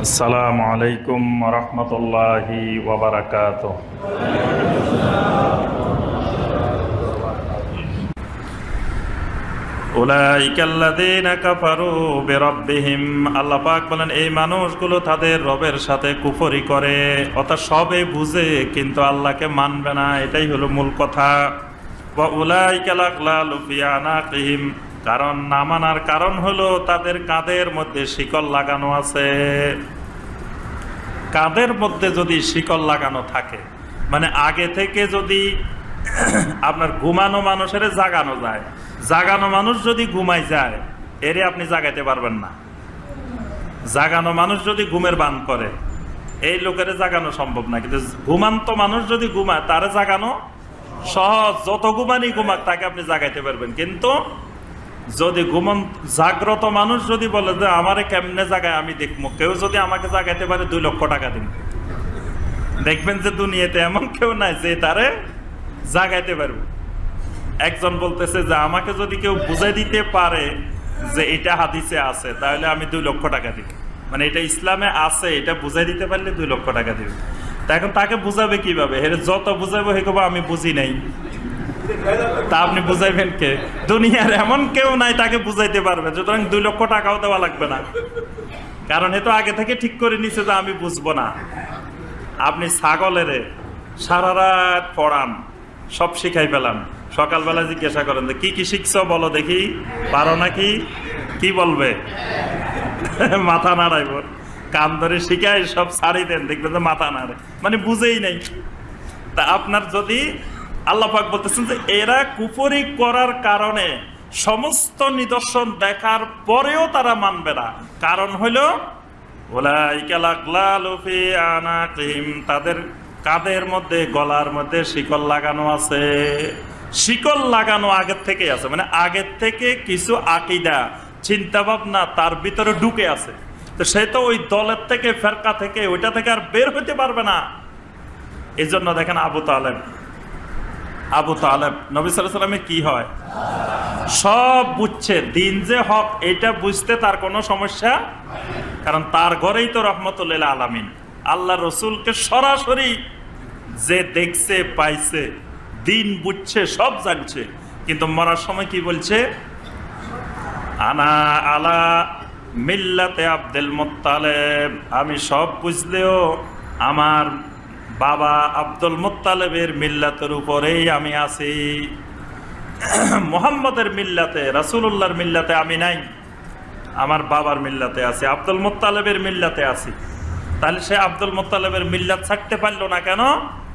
আসসালামু আলাইকুম রহমতুল্লাহি ওয়া বারাকাতুহু। উলাইকাল্লাযীনা কাফারু বিরাব্বিহিম, আল্লাহ পাক বলেন এই মানুষগুলো তাদের রবের সাথে কুফরি করে, অর্থাৎ সবে বুঝে কিন্তু আল্লাহকে মানবে না, এটাই হলো মূল কথা। ওয়া উলাইকাল আগলালু ফি আনাকিহিম, কারণ না মানার কারণ হলো তাদের কাঁধের মধ্যে শিকল লাগানো আছে। কাঁধের মধ্যে যদি শিকল লাগানো থাকে, মানে আগে থেকে যদি আপনার ঘুমানো মানুষের জাগানো যায়, জাগানো মানুষ যদি ঘুমাই যায় এরে আপনি জাগাইতে পারবেন না। জাগানো মানুষ যদি ঘুমের বান করে এই লোকের জাগানো সম্ভব না, কিন্তু ঘুমান্ত মানুষ যদি ঘুমায় তারে জাগানো সহজ। যত ঘুমানি ঘুমাক তাকে আপনি জাগাইতে পারবেন, কিন্তু যদি জাগ্রত মানুষ যদি বলে যে আমারে কেমনে জাগায় আমি দেখবো, কেউ যদি আমাকে জাগাইতে পারে 2 লক্ষ টাকা দিন, দেখবেন যে দুনিয়াতে এমন কেউ নাই যে তারে জাগাইতে পারবে। একজন বলতেছে যে আমাকে যদি কেউ বুঝাই দিতে পারে যে এটা হাদিসে আছে তাহলে আমি 2 লক্ষ টাকা দিব, মানে এটা ইসলামে আছে এটা বুঝাই দিতে পারলে 2 লক্ষ টাকা দিব। তা এখন তাকে বুঝাবে কিভাবে? যত বুঝাবো হে কবে আমি বুঝি নাই, তা আপনি বুঝাইবেন কে? দুনিয়ার এমন কেউ নাই তাকে বুঝাইতে পারবে, সুতরাং 2 লক্ষ টাকাও দেওয়া লাগবে না, কারণ এ তো আগে থেকে ঠিক করে নিছে যে আমি বুঝবো না। আপনি ছাগলের সারা রাত পড়ান, সব শিখাই পেলাম, সকালবেলা জিজ্ঞাসা করেন যে কি কি শিখছো বলো দেখি, পারো নাকি? কি বলবে? মাথা নাড়াইব। কান ধরে শিখাই সব ছাড়ি দেন, দেখবেন যে মাথা নাড়ে, মানে বুঝেই নাই। তা আপনার যদি আল্লাহ পাক বলতেছেন যে এরা কুফরি করার কারণে সমস্ত নিদর্শন দেখার পরেও তারা মানবে না, কারণ হলো উলাইকাল আগলালু ফি আনাকিহিম, তাদের কাঁধের মধ্যে গলার মধ্যে শিকল লাগানো আছে। শিকল লাগানো আগের থেকে আছে, মানে আগের থেকে কিছু আকীদা চিন্তা ভাবনা তার ভিতরে ঢুকে আছে, তো সে তো ওই দলের থেকে ফেরকা থেকে ওইটা থেকে আর বের হতে পারবে না। এই জন্য দেখেন আবু তালেব নবী সাল্লাল্লাহু আলাইহি ওয়াসাল্লামের কি হয়, সব বুঝছে, দিন যে হক এটা বুঝতে তার কোনো সমস্যা, কারণ তার ঘরেই তো রহমতুল লিল আলামিন। আল্লাহ রসুলকে সরাসরি যে দেখছে পাইছে, দিন বুঝছে, সব জানছে, কিন্তু মরার সময় কি বলছে? আনা আলা মিল্লাতে আব্দুল মুত্তালিব, আমি সব বুঝলেও আমার বাবা আব্দুল মুত্তালিবের মিল্লাতের উপরেই আমি আছি। মুহাম্মদের মিল্লাতে, রাসূলুল্লাহর মিল্লাতে আমি নাই, আমার বাবার মিল্লাতে আছি, আব্দুল মুত্তালিবের মিল্লাতে আছি। তাহলে সে আব্দুল মুত্তালিবের মিল্লাত ছাড়তে পারলো না কেন?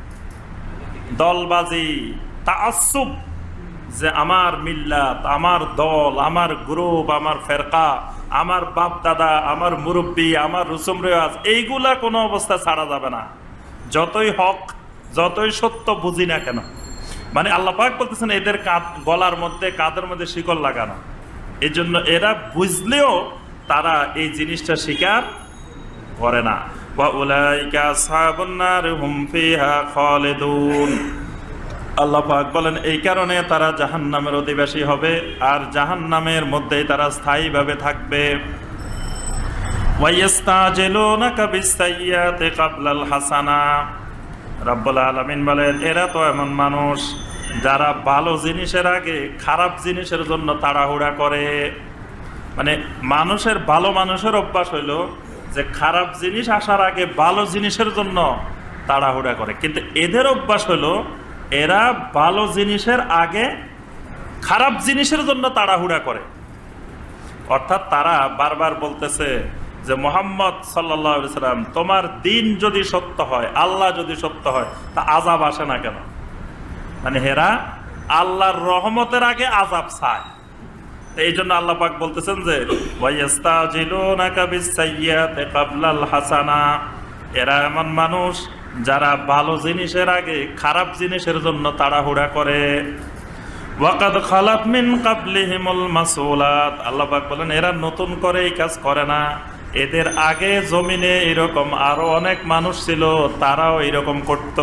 দলবাজি, তাআসসুব, যে আমার মিল্লাত, আমার দল, আমার গ্রুপ, আমার ফেরকা, আমার বাপ দাদা, আমার মুরব্বী, আমার রসুম রেওয়াজ, এইগুলা কোনো অবস্থা ছাড়া যাবে না, যতই হক যতই সত্য বুঝি না কেন। মানে আল্লাহ পাক বলতেছেন এদের গলার মধ্যে কাঁধের মধ্যে শিকল লাগানো, এই জন্য এরা বুঝলেও তারা এই জিনিসটা স্বীকার করে না। ওয়া উলাইকা আসহাবুন নার হুম ফিহা খালিদুন, আল্লাহ পাক বলেন এই কারণে তারা জাহান্নামের অধিবাসী হবে, আর জাহান্নামের মধ্যেই তারা স্থায়ীভাবে থাকবে। ওয়া ইস্তাজিলুনাকা বিস-সাইয়্যাতি ক্বাবলাল হাসানা, রব্বুল আলামিন বলেন এরা তো এমন মানুষ যারা ভালো জিনিসের আগে খারাপ জিনিসের জন্য তাড়াহুড়া করে। মানে মানুষের অভ্যাস হইলো যে খারাপ জিনিস আসার আগে ভালো জিনিসের জন্য তাড়াহুড়া করে, কিন্তু এদের অভ্যাস হলো এরা ভালো জিনিসের আগে খারাপ জিনিসের জন্য তাড়াহুড়া করে। অর্থাৎ তারা বারবার বলতেছে যে মুহাম্মদ সাল্লাল্লাহু আলাইহি ওয়াসাল্লাম তোমার দিন যদি সত্য হয়, আল্লাহ যদি সত্য হয়, তা আযাব আসে না কেন? মানে হেরা আল্লাহর রহমতের আগে আযাব চায়। এই জন্য আল্লাহ পাক বলতেছেন যে ওয়া ইস্তাজিলুনাকা বিস-সাইয়্যাতি ক্বাবলাল হাসানা, এরা এমন মানুষ যারা ভালো জিনিসের আগে খারাপ জিনিসের জন্য তাড়াহুড়া করে। ওয়াকাদ খালাত মিন ক্বাবলিহিমুল মাসউলাত, আল্লাহ পাক বলেন এরা নতুন করে এই কাজ করে না, এদের আগে জমিনে এরকম আরো অনেক মানুষ ছিল, তারাও এরকম করত।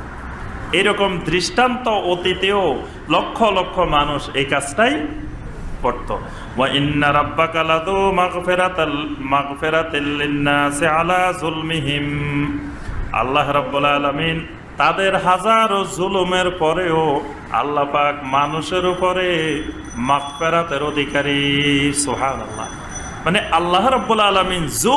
এরকম দৃষ্টান্ত অতীতেও লক্ষ লক্ষ মানুষ এই কাজটাই করত। ওয়া ইন্না রাব্বাকা লাযু মাগফিরাতিল লিন্নাসি আলা যুলমিহিম, আল্লাহ রাব্বুল আলামিন তাদের হাজারো জুলুমের পরেও আল্লাহ পাক মানুষের উপরে মাগফিরাতের অধিকারী। সুবহানাল্লাহ। মানে আল্লাহ রাব্বুল আলামিন যু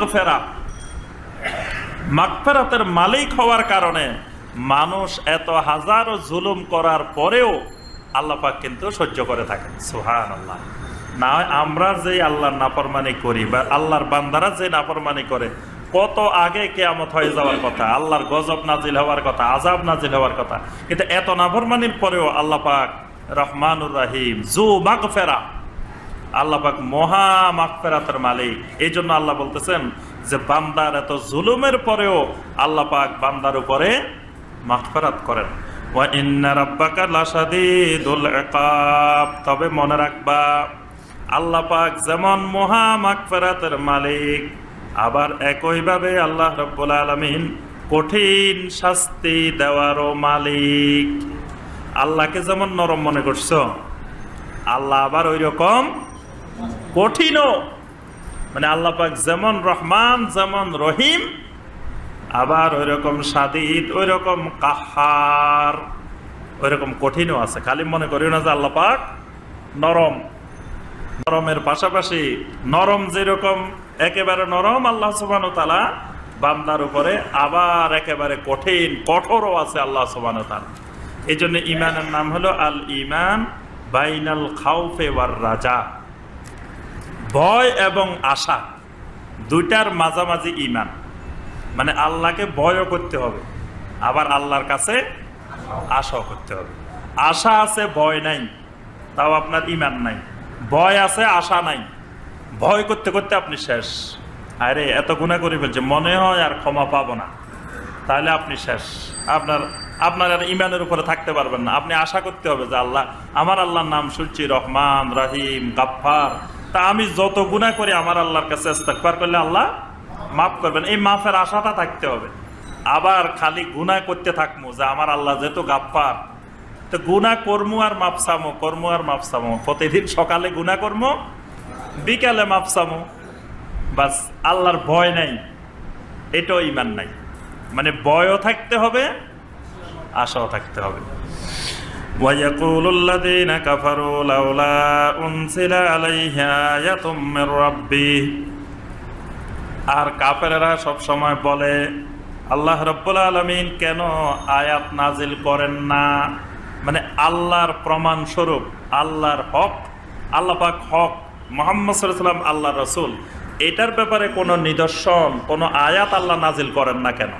মাগফিরাতের মালিক হওয়ার কারণে মানুষ এত হাজারো জুলুম করার পরেও আল্লাহ পাক কিন্তু সহ্য করে থাকেন। সুবহানাল্লাহ। না আমরা যে আল্লাহর নাফরমানি করি বা আল্লাহর বান্দারা যে নাফরমানি করে, কত আগে কিয়ামত হয়ে যাওয়ার কথা, আল্লাহর গজব নাজিল হওয়ার কথা, আযাব নাজিল হওয়ার কথা, কিন্তু এত নাফরমানির পরেও আল্লাহ পাক রহমানুর রহিম, যু মাগফিরা, আল্লাহ পাক মহা মাগফিরাতের মালিক। এই জন্য আল্লাহ বলতেছেন যে বান্দার এত জুলুমের পরেও আল্লাহ পাক বান্দার উপরে মাগফিরাত করেন। ওয়া ইন্না রাব্বাকা লাশাদীদুল ইকাব, তবে মনে রাখবা আল্লাহ পাক যেমন মহা মাগফিরাতের মালিক, আবার একইভাবে আল্লাহ রাব্বুল আলামিন কঠিন শাস্তি দেওয়ারও মালিক। আল্লাহকে যেমন নরম মনে করছো, আল্লাহ আবার ওই রকম কঠিনও। মানে আল্লাহ পাক যেমন রহমান, যেমন রহিম, আবার ওই রকম শাদীদ, ওই রকম কাহার, ওই রকম কঠিনও আছে। খালি মনে করিও না যে আল্লাহ পাক নরম। নরমের পাশাপাশি নরম যেরকম একেবারে নরম আল্লাহ সুবহানাহু ওয়া তাআলা বান্দার উপরে, আবার একেবারে কঠিন কঠোরও আছে আল্লাহ সুবহানাহু ওয়া তাআলা। এই জন্য ইমানের নাম হলো আল ইমান বাইনাল খাউফে ওয়ার রাজা, ভয় এবং আশা দুইটার মাঝামাঝি ইমান। মানে আল্লাহকে ভয়ও করতে হবে, আবার আল্লাহর কাছে আশাও করতে হবে। আশা আছে ভয় নাই, তাও আপনার ইমান নাই। ভয় আছে আশা নাই, ভয় করতে করতে আপনি শেষ। আরে এত গুনাহ করে ফেলছে, মনে হয় আর ক্ষমা পাবো না, তাহলে আপনি শেষ। আপনার আর ইমানের উপরে থাকতে পারবেন না। আপনি আশা করতে হবে যে আল্লাহ, আমার আল্লাহর নাম শুনছি রহমান, রাহিম, গাফফার, তা আমি যত গুনাহ করি আমার আল্লাহর কাছে ইস্তিগফার করলে আল্লাহ মাফ করবেন। এই মাফের আশাটা থাকতে হবে। আবার খালি গুনাহ করতে থাকবো যে আমার আল্লাহ যেহেতু গাফফার, তো গুনাহ কর্মু আর মাফ চামো, কর্মু আর মাফ চামো, প্রতিদিন সকালে গুনাহ কর্মু, বিকালে মাফ চামো, বাস। আল্লাহর ভয় নাই, এটাও ইমান নাই। মানে ভয়ও থাকতে হবে, আশাও থাকতে হবে। وَيَقُولُ الَّذِينَ كَفَرُوا لَوْلَا أُنْزِلَ عَلَيْهِ آيَةٌ مِّن رَّبِّهِ, আর কাফেররা সব সময় বলে আল্লাহ রাব্বুল আলামিন কেন আয়াত নাজিল করেন না। মানে আল্লাহর প্রমাণ স্বরূপ, আল্লাহর হক, আল্লাহ পাক হক, মুহাম্মদ সাল্লাল্লাহু আলাইহি ওয়াসাল্লাম আল্লাহর রাসূল, এটার ব্যাপারে কোনো নিদর্শন, কোনো আয়াত আল্লাহ নাজিল করেন না কেন।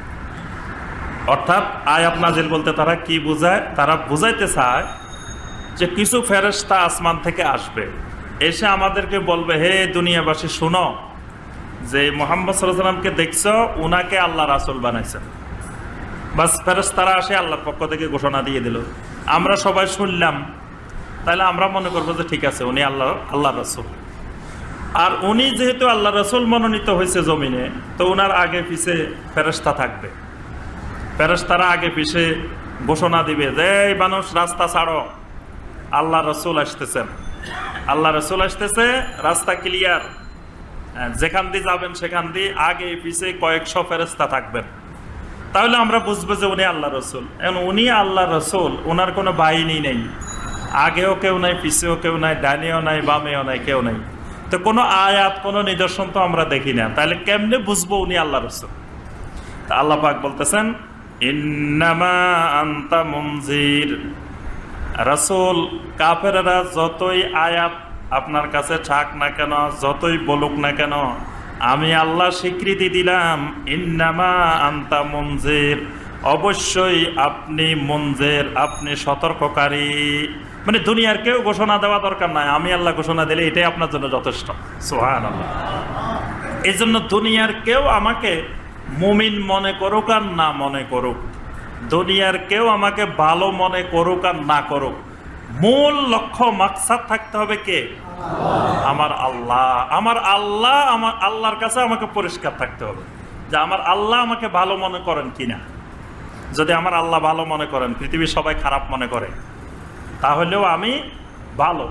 অর্থাৎ আয়াত নাজিল বলতে তারা কি বোঝায়? তারা বুঝাইতে চায় যে কিছু ফেরেশতা আসমান থেকে আসবে, এসে আমাদেরকে বলবে, হে দুনিয়াবাসী শুনো, যে মুহাম্মদ সাল্লাল্লাহু আলাইহি ওয়াসাল্লামকে দেখছো, উনাকে আল্লাহ রাসূল বানাইছেন। বাস ফেরেশতারা আসে আল্লাহর পক্ষ থেকে ঘোষণা দিয়ে দিল, আমরা সবাই শুনলাম, তাহলে আমরা মনে করবো যে ঠিক আছে উনি আল্লাহ রাসূল। আর উনি যেহেতু আল্লাহ রাসূল মনোনীত হয়েছে জমিনে, তো উনার আগে পিছে ফেরেশতা থাকবে। ফেরেশতারা আগে পিছে ঘোষণা দিবে যে এই মানুষ রাস্তা ছাড়ো, আল্লাহ রাসূল আসতেছেন, আল্লাহ রাসূল আসতেছে, রাস্তা ক্লিয়ার, যেখান দিয়ে যাবেন সেখান দিয়ে আগে পিছে কয়েকশো ফেরেশতা থাকবেন। তাহলে আমরা বুঝবো যে উনি আল্লাহ রাসূল। এখন উনি আল্লাহ রাসূল, ওনার কোনো বাহিনী নেই, আগেও কেউ নাই, পিছেও কেউ নাই, ডানেও নাই, বামেও নাই, কেউ নাই। তো কোনো আয়াত, কোনো নিদর্শন তো আমরা দেখি না, তাহলে কেমনে বুঝবো উনি আল্লাহ রাসূল? তা আল্লাহ পাক বলতেছেন, ইন্নামা আনতা মুনজির, রাসূল, কাফেররা যতই আয়াত আপনার কাছে থাক না কেন, যতই বলুক না কেন, আমি আল্লাহ স্বীকৃতি দিলাম, ইন্নামা আনতা মুনজির, অবশ্যই আপনি মুনজির, আপনি সতর্ককারী। মানে দুনিয়ার কেউ ঘোষণা দেওয়া দরকার নাই, আমি আল্লাহ ঘোষণা দিলে এটাই আপনার জন্য যথেষ্ট। সুবহানাল্লাহ। এই জন্য দুনিয়ার কেউ আমাকে মুমিন মনে করুক আর না মনে করুক, দুনিয়ার কেউ আমাকে ভালো মনে করুক আর না করুক, মূল লক্ষ্য মাকসাদ থাকতে হবে কে? আমার আল্লাহ। আমার আল্লাহ, আমার আল্লাহর কাছে আমাকে পরিষ্কার থাকতে হবে যে আমার আল্লাহ আমাকে ভালো মনে করেন কিনা। যদি আমার আল্লাহ ভালো মনে করেন, পৃথিবীর সবাই খারাপ মনে করে, তাহলেও আমি ভালো।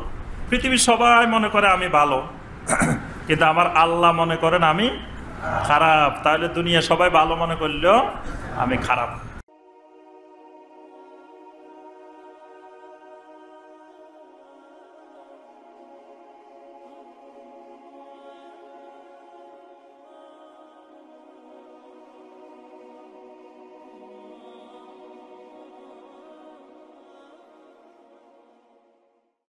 পৃথিবীর সবাই মনে করে আমি ভালো, কিন্তু আমার আল্লাহ মনে করেন আমি খারাপ, তাহলে দুনিয়া সবাই ভালো মনে করলেও আমি খারাপ।